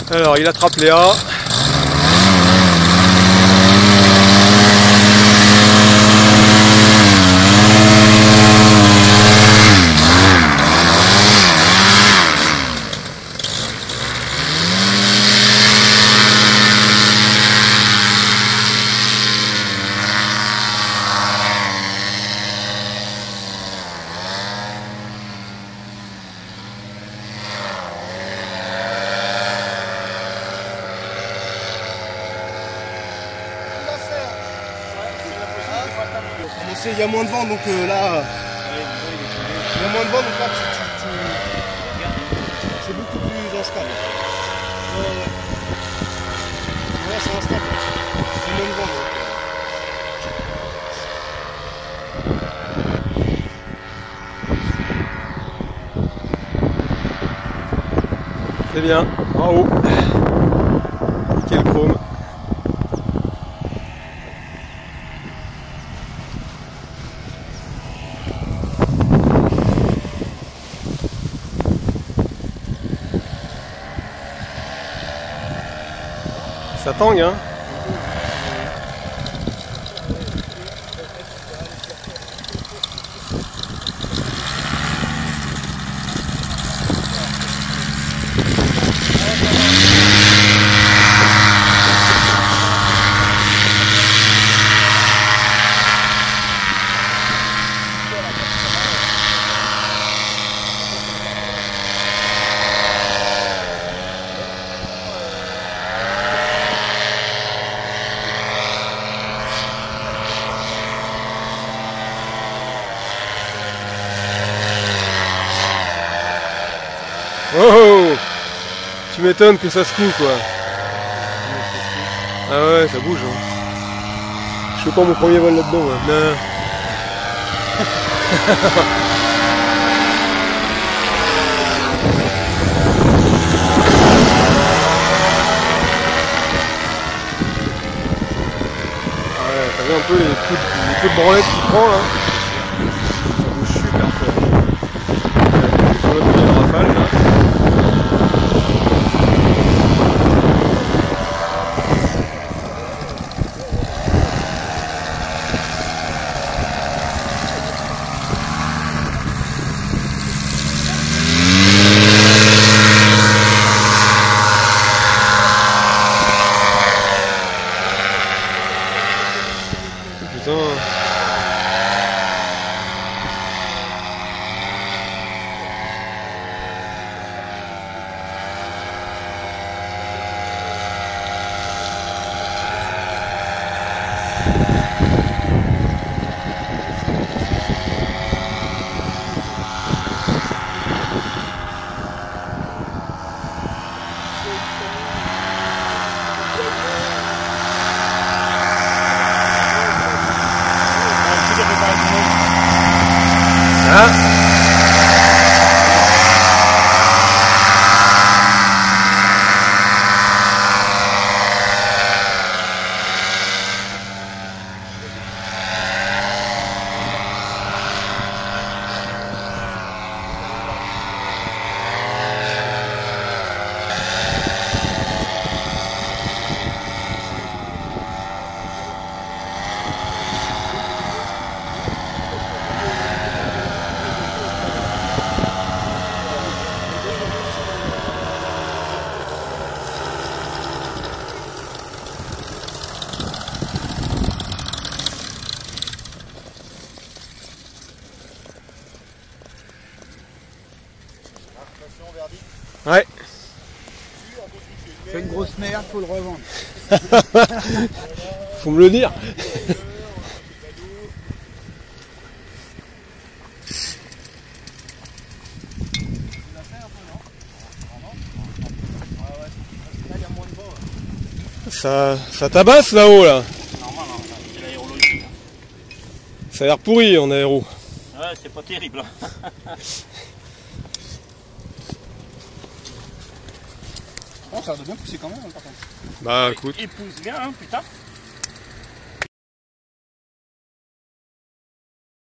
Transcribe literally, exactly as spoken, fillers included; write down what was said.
Alors il attrape Léa. Il y a moins de vent, donc euh, là, il y a moins de vent, donc là, tu, tu, tu... c'est beaucoup plus instable. Euh... Ouais, c'est instable. Il y a moins de vent. Donc... C'est bien, bravo. Quel chrome. Ça tangue, hein. Oh, tu m'étonnes que ça secoue quoi. Ah ouais, ça bouge. Hein. Je fais pas mon premier vol là-dedans. Hein. Non. Ah ouais, t'as vu un peu les coups de, les coups de branlette qu'il prend là. Ça bouge super fort. Sur le premier rafale là. Putain. Hein? Ouais. C'est une grosse merde, faut le revendre. Faut me le dire. Ça, ça tabasse là-haut là. Normal, hein, c'est l'aérologie. Ça a l'air pourri en aéro. Ouais, c'est pas terrible. Bon, ça a bien poussé quand même, par contre. Bah écoute. Il pousse bien, hein, putain.